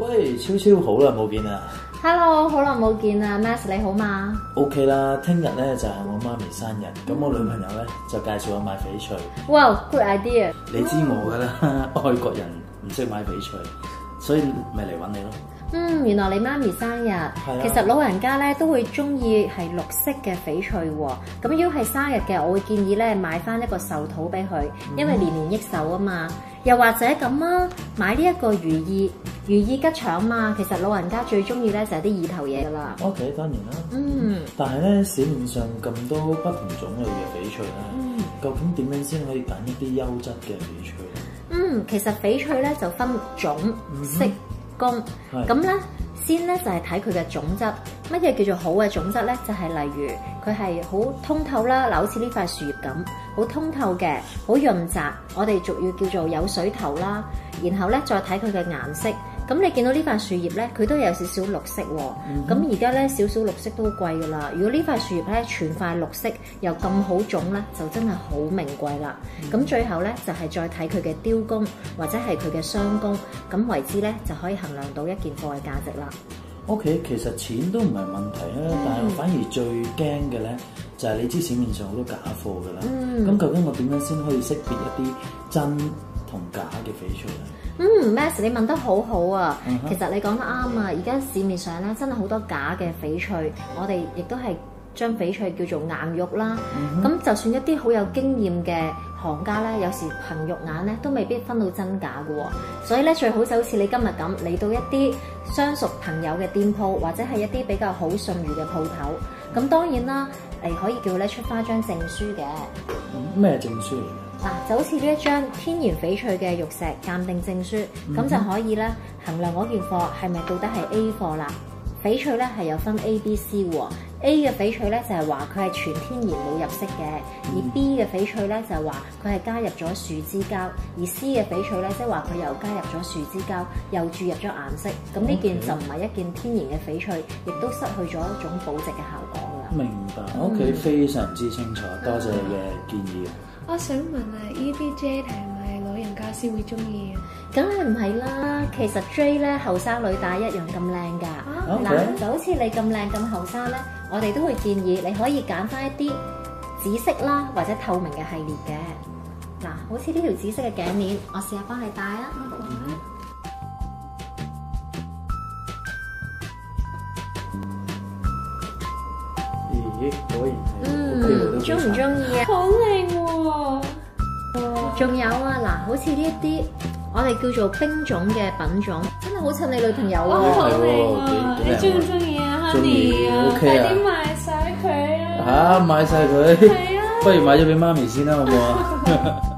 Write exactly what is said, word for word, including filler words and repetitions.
喂，超超好耐冇見啦 ！Hello， 好耐冇見啊 ，Max 你好嘛 ？OK 啦，聽日咧就係我媽咪生日，咁我女朋友咧就介紹我買翡翠。 哇、wow, ，good idea！ 你知我噶啦，外國人唔識買翡翠，所以咪嚟揾你咯。 嗯，原來你媽咪生日， 啊、 其實老人家咧都會中意係綠色嘅翡翠喎。咁如果係生日嘅，我會建議咧買翻一個壽桃俾佢，因為年年益壽啊嘛。又或者咁啊，買呢一個如意，如意吉祥嘛。其實老人家最中意咧就係啲意頭嘢噶啦。 OK， 當然啦。 嗯。 但係咧，市面上咁多不同種類嘅翡翠咧，嗯、究竟點樣先可以揀一啲優質嘅翡翠咧？ 嗯，其實翡翠咧就分種、色、工。咁咧，先咧就係睇佢嘅種質。乜嘢叫做好嘅種質咧？就係、是、例如佢係好通透啦，嗱，好似呢塊樹葉咁，好通透嘅，好潤澤。我哋俗語叫做有水頭啦。然後咧再睇佢嘅顏色。咁你見到呢塊樹葉咧，佢都有少少綠色喎。咁而家咧少少綠色都好貴噶啦。如果呢塊樹葉咧全塊綠色又咁好種咧，就真係好名貴啦。咁、嗯、最後咧就係、是、再睇佢嘅雕工或者係佢嘅雙工，咁為之咧就可以衡量到一件貨嘅價值啦。 O.K. 其實錢都唔係問題啊，嗯、但係反而最驚嘅咧就係、是、你知市面上好多假貨㗎啦。咁、嗯、究竟我點樣先可以識別一啲真同假嘅翡翠咧？ 嗯 Max 你問得好好啊。 嗯、 其實你講得啱啊。而家市面上咧真係好多假嘅翡翠，我哋亦都係將翡翠叫做硬玉啦。咁、嗯、就算一啲好有經驗嘅行家咧，有時憑肉眼咧都未必分到真假嘅喎。所以咧最好就好似你今日咁嚟到一啲相熟朋友嘅店鋪，或者係一啲比較好信譽嘅鋪頭。咁當然啦，誒可以叫佢咧出翻張證書嘅。 咩、嗯、證書嚟？ 嗱、啊，就好似呢一張天然翡翠嘅玉石鑑定證書，咁、嗯、就可以咧衡量嗰件貨係咪到底係 A 貨啦。翡翠咧係有分 A、B、C 喎。A 嘅翡翠咧就係話佢係全天然冇入色嘅，而 B 嘅翡翠咧就係話佢係加入咗樹脂膠，而 C 嘅翡翠咧即係話佢又加入咗樹脂膠，又注入咗顏色。咁呢件就唔係一件天然嘅翡翠，亦都失去咗一種保值嘅效果㗎啦。 明白，OK，非常之清楚，多謝你嘅建議。 我想問啊 ，E D J 係咪老人家先會中意啊？ 梗係唔係啦，其實 J 咧後生女戴一樣咁靚㗎。嗱、okay. 就好似你咁靚咁後生咧，我哋都會建議你可以揀翻一啲紫色啦或者透明嘅系列嘅。嗱，好似呢條紫色嘅頸鏈，我試下幫你戴啊。 咦，果然係。 嗯，中唔中意啊？ 好靚喎！ 仲有啊，嗱，好似呢一啲我哋叫做冰種嘅品種，真係好襯你女朋友啊！ 好靚喎！你中唔中意啊 ，Honey 啊？快啲買晒佢啊！ 嚇，買晒佢！係啊！不如買咗俾媽咪先啦，好唔好啊？